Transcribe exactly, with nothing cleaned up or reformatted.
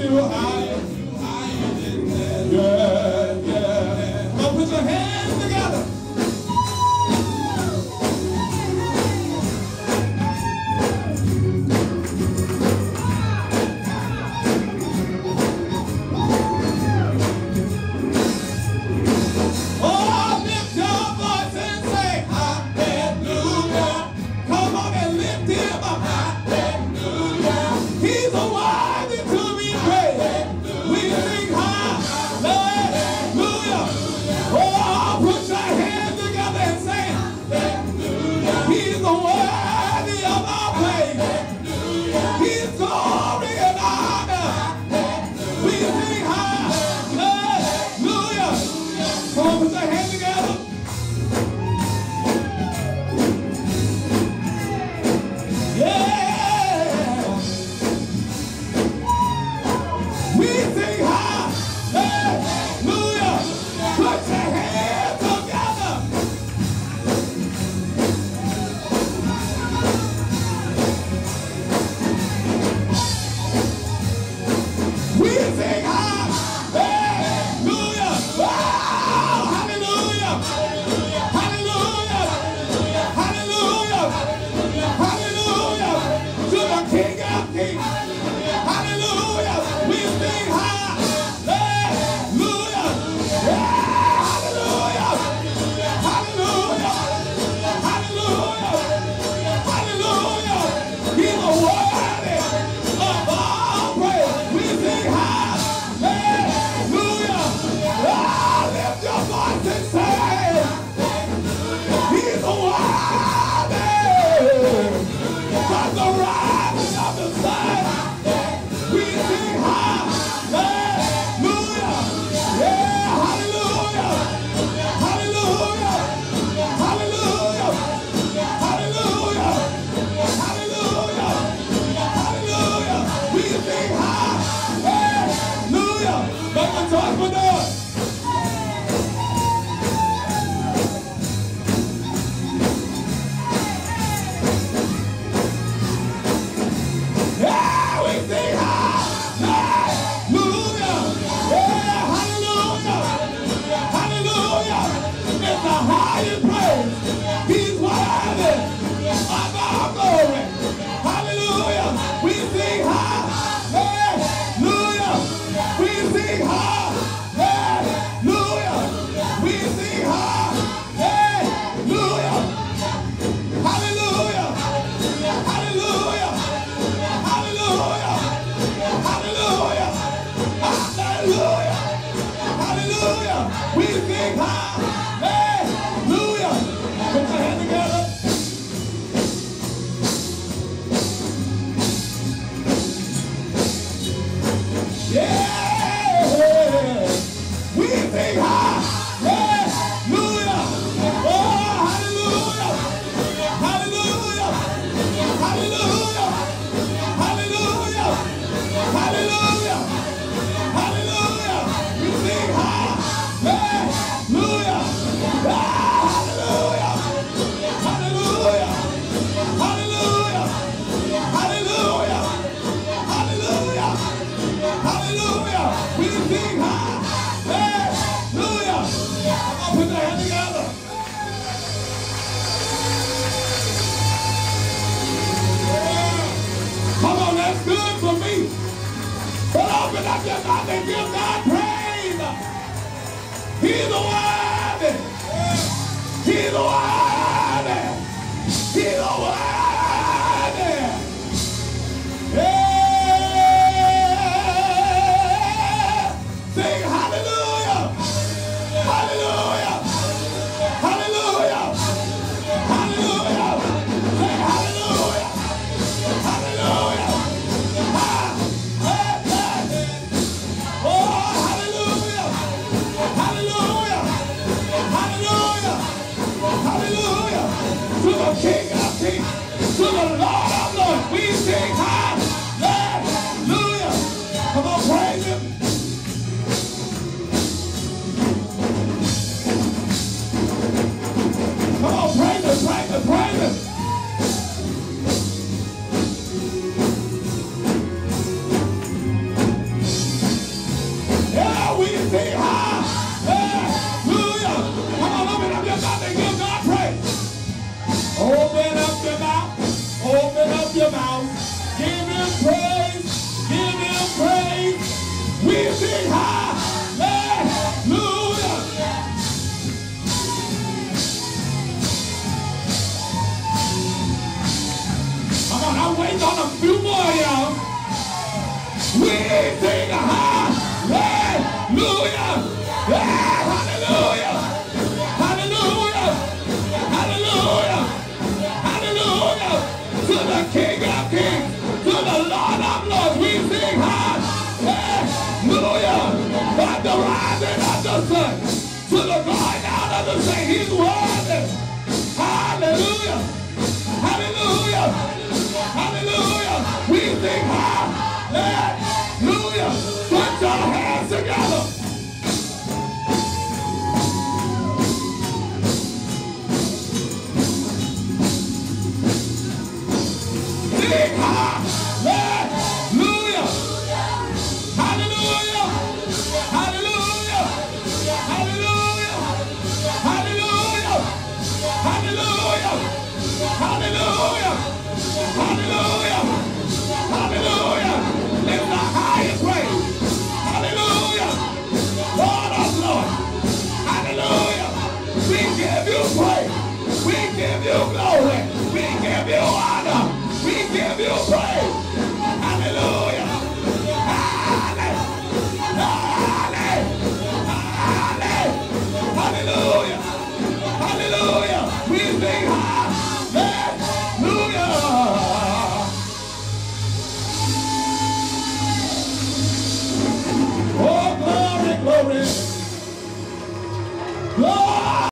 you higher. Yeah, yeah. Come on, put your hands together. Oh, lift your voice and say hallelujah. Come on and lift him up. Hallelujah. He's a worthy to be praised. We sing hallelujah. Oh, put your hands together and say hallelujah. He's a worthy of our praise. He's glory and honor. We sing hallelujah. Come on, put your hands together. Yeah. We sing hallelujah. Put your hands together. We sing hallelujah. Oh, hallelujah. Hallelujah. Hallelujah. Hallelujah. To the King of Kings. Hallelujah. We sing hallelujah. Yeah. Hallelujah. Hallelujah. Hallelujah. Hallelujah. He's a worthy of all praise. We sing hallelujah. Ah, lift your voice and say, he's a worthy. From the rising of the sun, we sing hallelujah. Yeah, hallelujah. Hallelujah. Hallelujah. Hallelujah. Hallelujah. Hallelujah. We sing hallelujah. Make a joyful noise. Yeah, we sing hallelujah. Yeah, hallelujah. Hallelujah. It's the highest praise. He's worthy of our glory. Hallelujah. We sing hallelujah. We sing hallelujah. We sing hallelujah. Hallelujah. Hallelujah. Hallelujah. Hallelujah. Hallelujah. Hallelujah. We sing hallelujah. Put your hands together. Yeah. We sing hallelujah. Oh, hallelujah. Hallelujah. Hallelujah. Hallelujah. Hallelujah. Hallelujah. We sing hallelujah. Ah, hallelujah. Hallelujah. Hallelujah. Hallelujah. Hallelujah. Hallelujah. We sing hallelujah. Come on, put your hands together. Come on, that's good for me. But open up your mouth and give God praise. He's the worthy. He's the worthy. He's the worthy. Yeah. Sing hallelujah. Hallelujah. Hallelujah. Hallelujah. Say hallelujah. Hallelujah. Ah, hey, hey. Oh, hallelujah. Hallelujah. Hallelujah. Hallelujah. To the King of Kings, to the Lord of Lords, we sing hallelujah. Come on, praise him. Come on, praise him, praise him, praise him. We ain't